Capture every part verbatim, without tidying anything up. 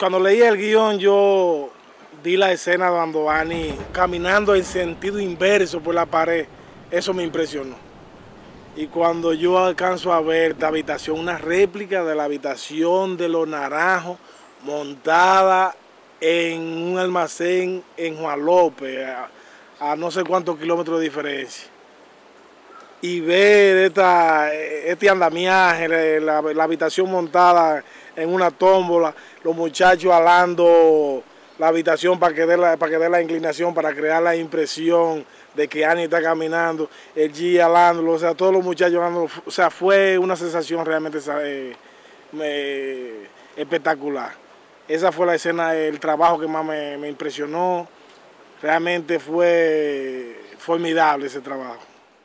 Cuando leí el guión, yo vi la escena cuando Ani caminando en sentido inverso por la pared. Eso me impresionó. Y cuando yo alcanzo a ver esta habitación, una réplica de la habitación de los Naranjos montada en un almacén en Juan López, a, a no sé cuántos kilómetros de diferencia. Y ver esta, este andamiaje, la, la habitación montada en una tómbola, los muchachos alando la habitación para que dé la, para que dé la inclinación, para crear la impresión de que Ani está caminando, el G alándolo, o sea, todos los muchachos alándolo, o sea, fue una sensación realmente eh, me, espectacular. Esa fue la escena, el trabajo que más me, me impresionó, realmente fue formidable ese trabajo.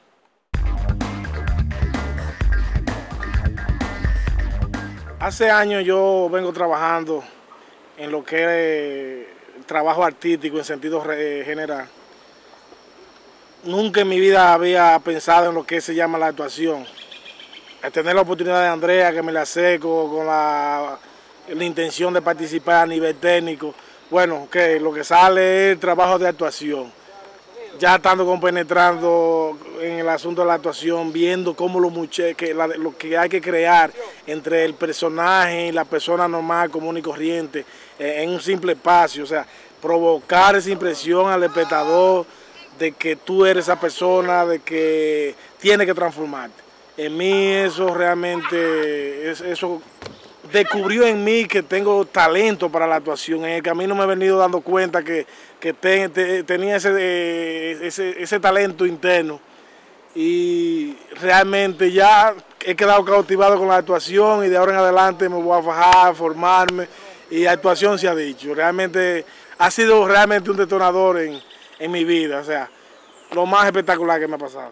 Hace años yo vengo trabajando en lo que es el trabajo artístico en sentido general. Nunca en mi vida había pensado en lo que se llama la actuación. Al tener la oportunidad de Andrea, que me la acerco con la, la intención de participar a nivel técnico, bueno, que lo que sale es el trabajo de actuación. Ya estando compenetrando en el asunto de la actuación, viendo cómo lo, muche, que la, lo que hay que crear entre el personaje y la persona normal, común y corriente, eh, en un simple espacio, o sea, provocar esa impresión al espectador de que tú eres esa persona, de que tiene que transformarte. En mí eso realmente, eso descubrió en mí que tengo talento para la actuación. En el camino me he venido dando cuenta que, que te, te, tenía ese, ese, ese talento interno y realmente ya he quedado cautivado con la actuación y de ahora en adelante me voy a fajar, formarme y la actuación se ha dicho. Realmente ha sido realmente un detonador en, en mi vida, o sea, lo más espectacular que me ha pasado.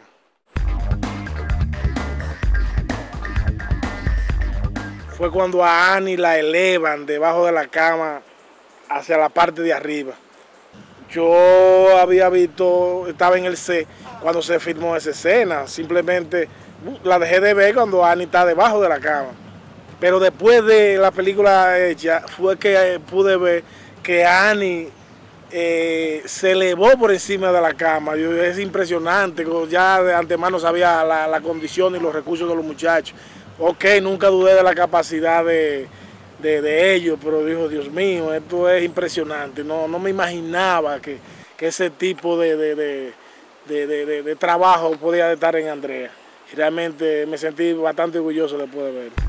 Fue cuando a Ani la elevan debajo de la cama hacia la parte de arriba. Yo había visto, estaba en el set cuando se filmó esa escena, simplemente la dejé de ver cuando Ani está debajo de la cama. Pero después de la película hecha, fue que pude ver que Ani eh, se elevó por encima de la cama. Yo, es impresionante, ya de antemano sabía la, la condición y los recursos de los muchachos. Ok, nunca dudé de la capacidad de, de, de ellos, pero dijo, Dios mío, esto es impresionante. No, no me imaginaba que, que ese tipo de, de, de, de, de, de, de trabajo podía estar en Andrea. Realmente me sentí bastante orgulloso después de verlo.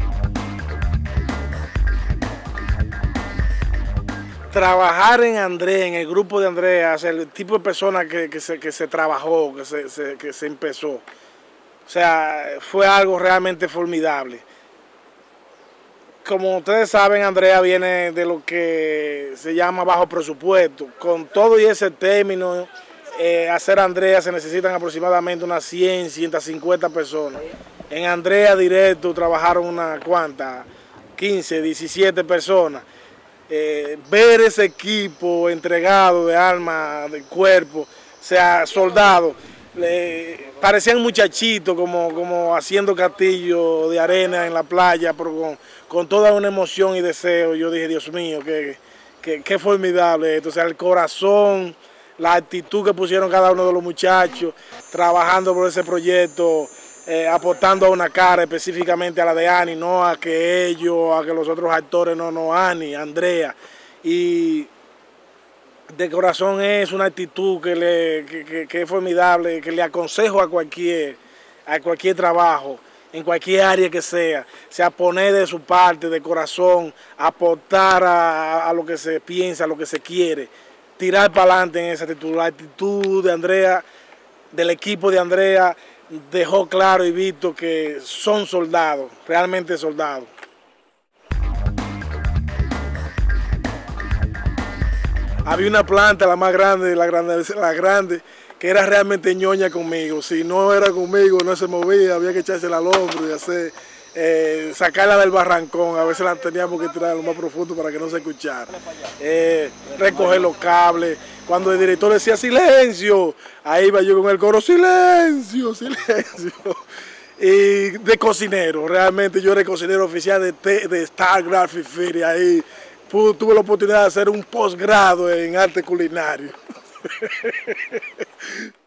Trabajar en Andrea, en el grupo de Andrea, o sea, el tipo de persona que, que, se, que se trabajó, que se, se, que se empezó. O sea, fue algo realmente formidable. Como ustedes saben, Andrea viene de lo que se llama bajo presupuesto. Con todo y ese término, eh, hacer Andrea se necesitan aproximadamente unas cien, ciento cincuenta personas. En Andrea directo trabajaron unas cuantas, quince, diecisiete personas. Eh, ver ese equipo entregado de alma, de cuerpo, o sea, soldados. Le, parecían muchachitos como, como haciendo castillo de arena en la playa, pero con, con toda una emoción y deseo. Yo dije, Dios mío, qué, qué, qué formidable esto. O sea, el corazón, la actitud que pusieron cada uno de los muchachos, trabajando por ese proyecto, eh, apostando a una cara, específicamente a la de Ani, no a que ellos, a que los otros actores, no, no, Ani, Andrea. Y de corazón es una actitud que, le, que, que, que es formidable, que le aconsejo a cualquier, a cualquier trabajo, en cualquier área que sea, sea poner de su parte, de corazón, aportar a, a lo que se piensa, a lo que se quiere, tirar para adelante en esa actitud. La actitud de Andrea, del equipo de Andrea, dejó claro y visto que son soldados, realmente soldados. Había una planta, la más grande, la grande, la grande, que era realmente ñoña conmigo. Si no era conmigo, no se movía, había que echársela al hombro y hacer, eh, sacarla del barrancón. A veces la teníamos que tirar a lo más profundo para que no se escuchara. Eh, recoger los cables. Cuando el director decía silencio, ahí iba yo con el coro, silencio, silencio. Y de cocinero, realmente yo era el cocinero oficial de, de Star Graphic Theory ahí, pude, tuve la oportunidad de hacer un posgrado en arte culinario.